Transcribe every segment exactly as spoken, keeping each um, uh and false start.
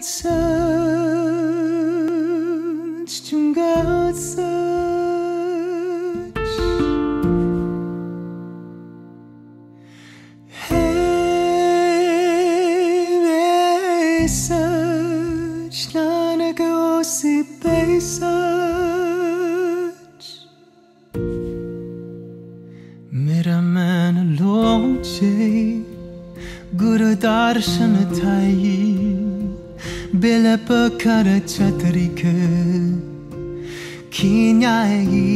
such, chung God such. Hey, such, nana go si pay such. Mera man loche, Guru darshan thai. Bela pakara chatrika kinyai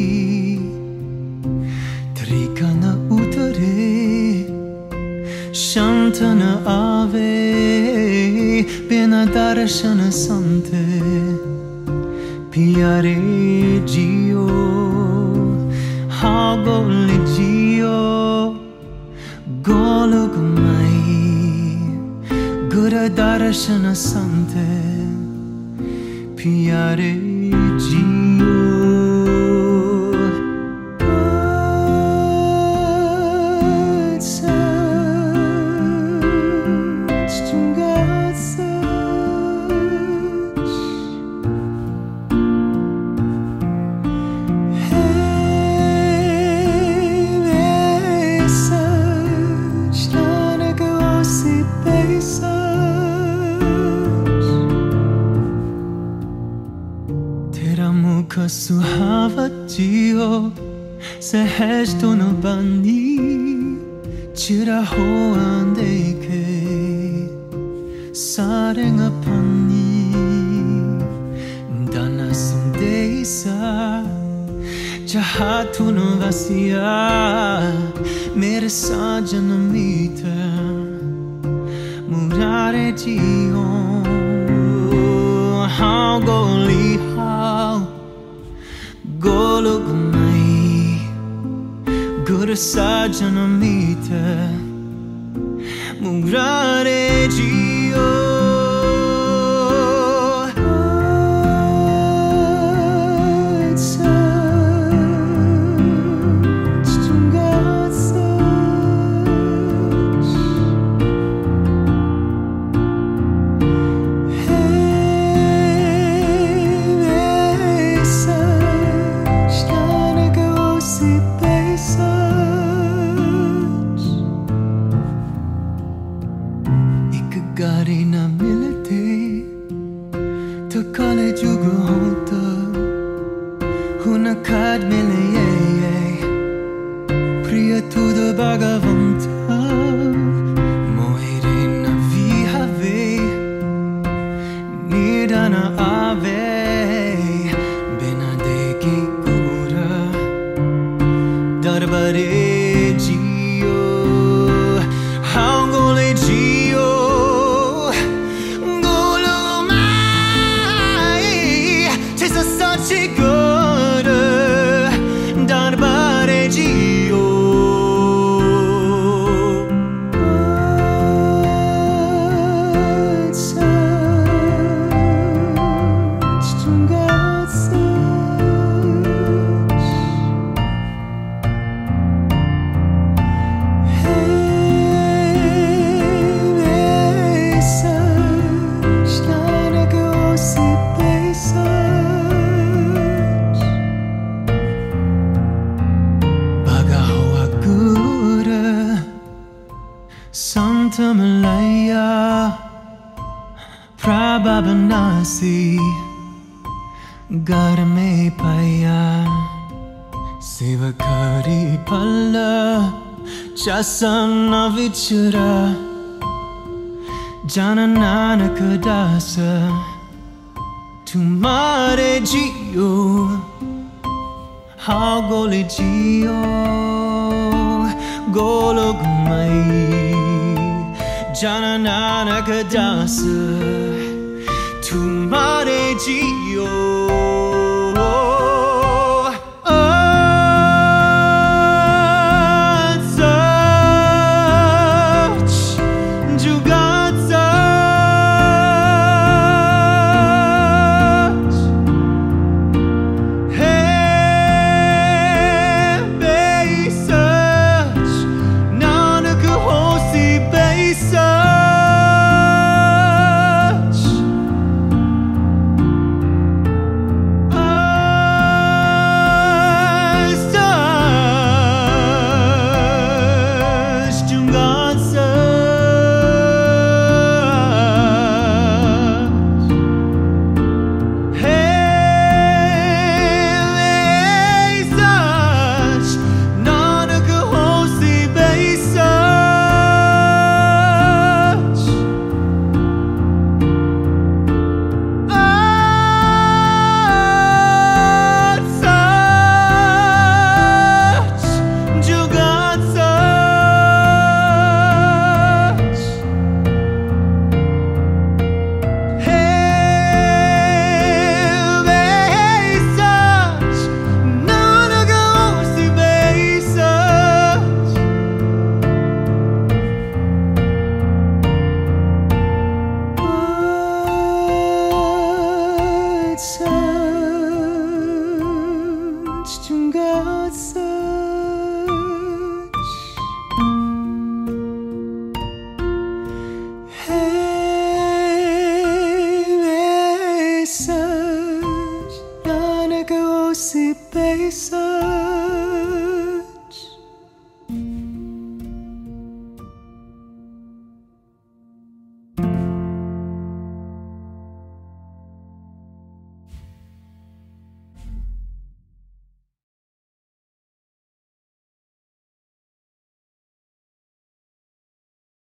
trika na utare shantana ave bina darshana sante pyare jio hagole jio golugmai Guru darshana sante pyare jio God such, chung God such. Hey, such, nana go si pay such. Mukha suhava jiyo सहज तो न बनी चिरा हो देखे सारे ngapani dana sundesa jahat tu no vasia mere sajan mita murare jiyo how goli how golugmai Guru sajana mita murare jio God such, chung God such. Hey, such, nana go si pay such. एक गाड़ी न मिलते तो college जुगो होता हुना खाद मिले ये प्रिय तू दो भगवंता मोहिरे न विहावे निदाना आवे बिना देखे गुरा दरबारे जियो हांगोले जियो golomai chesa sachi gora darbare jiyo God such, chung God such. Hey, such, nana go si pay such. Bagawa Gura Santa Malaya Prabhavanasi Garme Paya Sivakari Palla Chasana Vichara Jana Nanaka Dasa Tumare Jio Hagole Jio Golugmai Jana Nanaka Dasa Tumare Jio God such, chung God such. Hey, such, nana go si pay such. isa